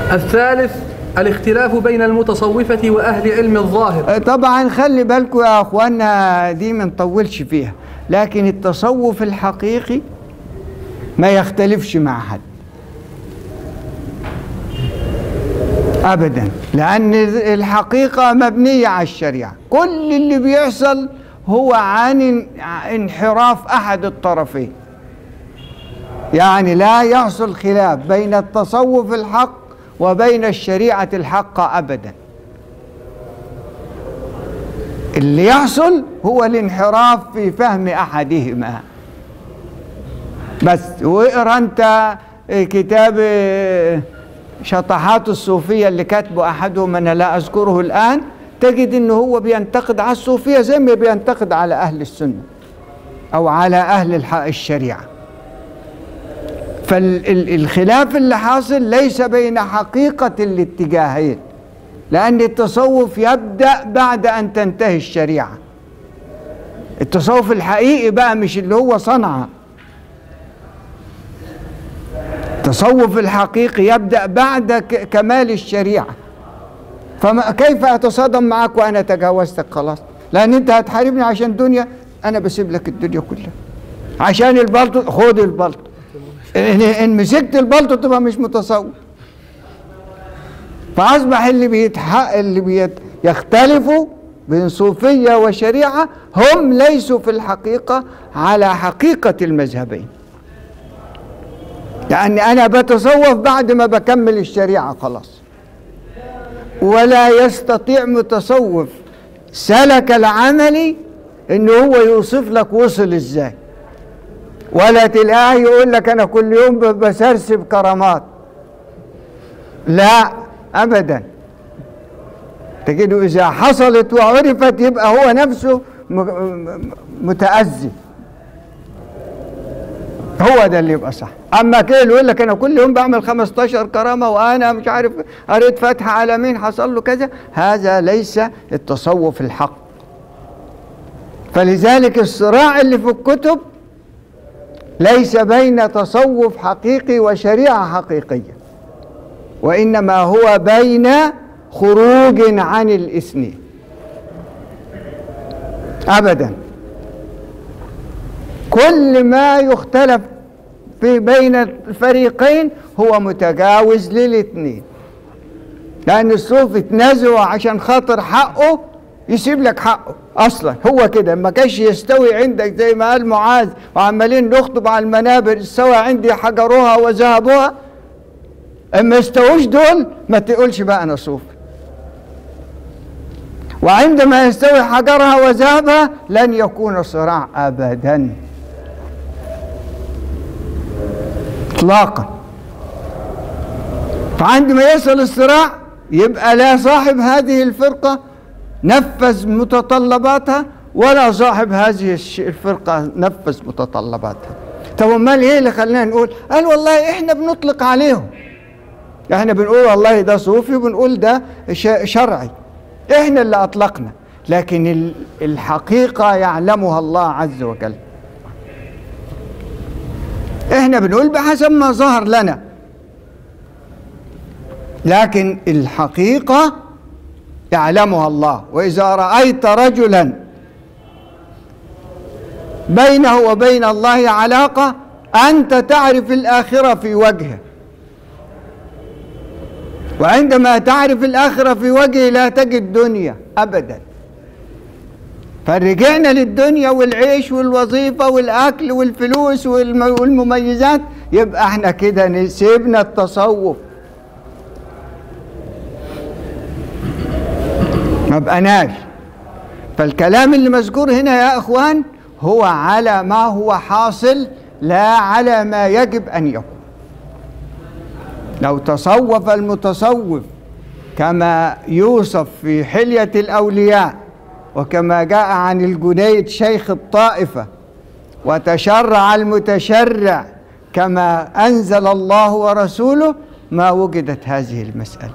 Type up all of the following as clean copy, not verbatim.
الثالث الاختلاف بين المتصوفة وأهل علم الظاهر. طبعا خلي بالكم يا أخوانا، دي ما نطولش فيها، لكن التصوف الحقيقي ما يختلفش مع حد أبدا، لأن الحقيقة مبنية على الشريعة. كل اللي بيحصل هو عن انحراف أحد الطرفين، يعني لا يحصل خلاف بين التصوف الحق وبين الشريعة الحقة أبدا. اللي يحصل هو الانحراف في فهم أحدهما بس. واقرأ أنت كتاب شطحات الصوفية اللي كاتبه أحدهم أنا لا أذكره الآن، تجد أنه هو بينتقد على الصوفية زي ما بينتقد على أهل السنة أو على أهل الشريعة. فالخلاف اللي حاصل ليس بين حقيقة الاتجاهين، لأن التصوف يبدأ بعد أن تنتهي الشريعة. التصوف الحقيقي بقى مش اللي هو صنعه، التصوف الحقيقي يبدأ بعد كمال الشريعة. فكيف أتصادم معك وأنا تجاوزتك خلاص؟ لأن أنت هتحاربني عشان دنيا، أنا بسيب لك الدنيا كلها عشان البلطو. خد البلطو، إن مسكت البلطو تبقى مش متصوف. فأصبح اللي يختلفوا بين صوفية وشريعة هم ليسوا في الحقيقة على حقيقة المذهبين، لأن أنا بتصوف بعد ما بكمل الشريعة خلاص. ولا يستطيع متصوف سلك العملي إنه هو يوصف لك وصل إزاي، ولا تلاقيه يقول لك أنا كل يوم بسرسب كرامات، لا أبدا. تجده إذا حصلت وعرفت يبقى هو نفسه متأذي، هو ده اللي يبقى صح. اما كده اللي يقول لك انا كل يوم بعمل 15 كرامه وانا مش عارف قريت فاتحه على مين حصل له كذا، هذا ليس التصوف الحق. فلذلك الصراع اللي في الكتب ليس بين تصوف حقيقي وشريعه حقيقيه، وانما هو بين خروج عن الاثنين ابدا. كل ما يختلف في بين الفريقين هو متجاوز للاثنين، لأن الصوفي تنازعه عشان خاطر حقه يسيب لك حقه أصلا. هو كده ما كانش يستوي عندك زي ما قال معاذ وعمالين نخطب على المنابر استوى عندي حجرها وذهبها، اما يستووش دول ما تقولش بقى أنا صوفي. وعندما يستوي حجرها وذهبها لن يكون صراع أبدا اطلاقا. فعندما يصل الصراع يبقى لا صاحب هذه الفرقة نفذ متطلباتها ولا صاحب هذه الفرقة نفذ متطلباتها. طب امال ايه اللي خلينا نقول؟ قال والله احنا بنطلق عليهم، احنا بنقول والله ده صوفي وبنقول ده شرعي، احنا اللي اطلقنا، لكن الحقيقة يعلمها الله عز وجل. احنا بنقول بحسب ما ظهر لنا، لكن الحقيقة يعلمها الله. وإذا رأيت رجلا بينه وبين الله علاقة أنت تعرف الآخرة في وجهه، وعندما تعرف الآخرة في وجهه لا تجد دنيا أبدا. فرجعنا للدنيا والعيش والوظيفة والأكل والفلوس والمميزات، يبقى احنا كده سيبنا التصوف، ما بقناش. فالكلام اللي مذكور هنا يا اخوان هو على ما هو حاصل لا على ما يجب ان يكون. لو تصوف المتصوف كما يوصف في حلية الأولياء وكما جاء عن الجنيد شيخ الطائفة، وتشرع المتشرع كما أنزل الله ورسوله، ما وجدت هذه المسألة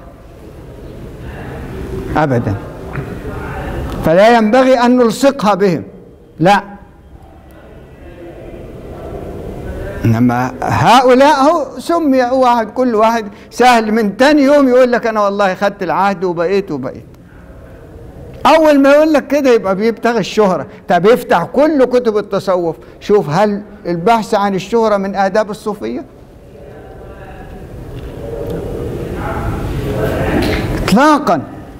أبدا. فلا ينبغي أن نلصقها بهم، لا، إنما هؤلاء هو سمي واحد، كل واحد سهل من تاني يوم يقول لك أنا والله خدت العهد وبقيت. أول ما يقول لك كده يبقى بيبتغي الشهرة. طب يفتح كل كتب التصوف، شوف هل البحث عن الشهرة من آداب الصوفية؟ إطلاقا،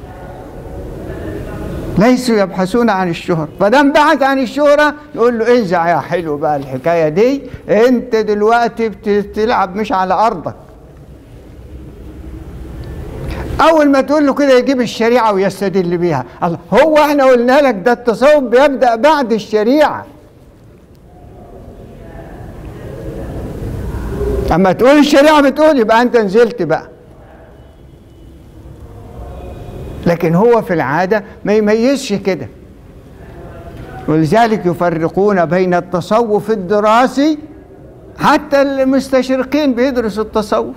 ليسوا يبحثون عن الشهرة. فدام بحث عن الشهرة نقول له انزع يا حلو بقى الحكاية دي، انت دلوقتي بتلعب مش على أرضك. أول ما تقول له كده يجيب الشريعة ويستدل بيها. الله، هو احنا قلنا لك ده التصوف بيبدأ بعد الشريعة. أما تقول الشريعة بتقول يبقى أنت نزلت بقى. لكن هو في العادة ما يميزش كده، ولذلك يفرقون بين التصوف الدراسي، حتى المستشرقين بيدرسوا التصوف.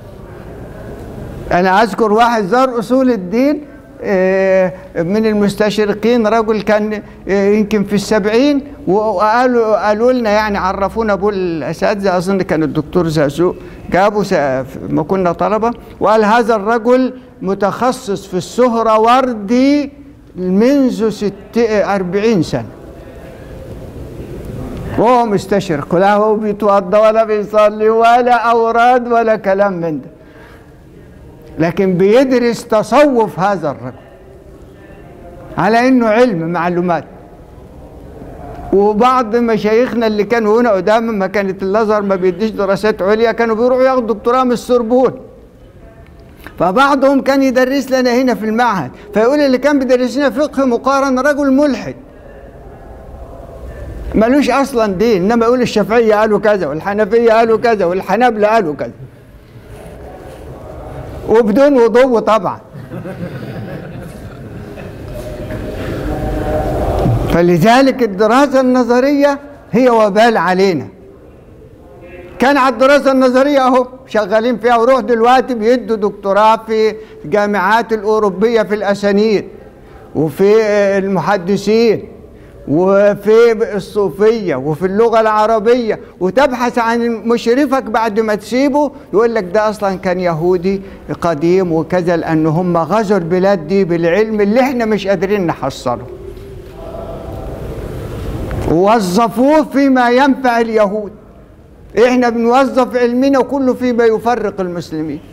أنا أذكر واحد زار أصول الدين من المستشرقين، رجل كان يمكن في 70، وقالوا لنا يعني عرفونا أبو الأساتذة، أظن كان الدكتور زازو، جابوا ما كنا طلبة، وقال هذا الرجل متخصص في السهروردي منذ 40 سنة، وهو مستشرق، لا هو بيتوضى ولا بيصلي ولا أوراد ولا كلام من ده، لكن بيدرس تصوف هذا الرجل على انه علم معلومات. وبعض مشايخنا اللي كانوا هنا قدام ما كانت الازهر ما بيديش دراسات عليا، كانوا بيروحوا ياخدوا دكتوراه من السوربون، فبعضهم كان يدرس لنا هنا في المعهد، فيقول اللي كان بيدرس لنا فقه مقارن رجل ملحد ملوش اصلا دين، انما يقول الشافعيه قالوا كذا والحنفيه قالوا كذا والحنابلة قالوا كذا، وبدون وضوء طبعا. فلذلك الدراسة النظرية هي وبال علينا. كان على الدراسة النظرية اهو شغالين فيها، وروح دلوقتي بيدوا دكتوراه في الجامعات الأوروبية في الأسانيد وفي المحدثين وفي الصوفية وفي اللغة العربية، وتبحث عن مشرفك بعد ما تسيبه يقول لك ده أصلا كان يهودي قديم وكذا، لأن هم غزوا البلاد دي بالعلم اللي احنا مش قادرين نحصله، ووظفوه فيما ينفع اليهود. احنا بنوظف علمنا كله فيما يفرق المسلمين.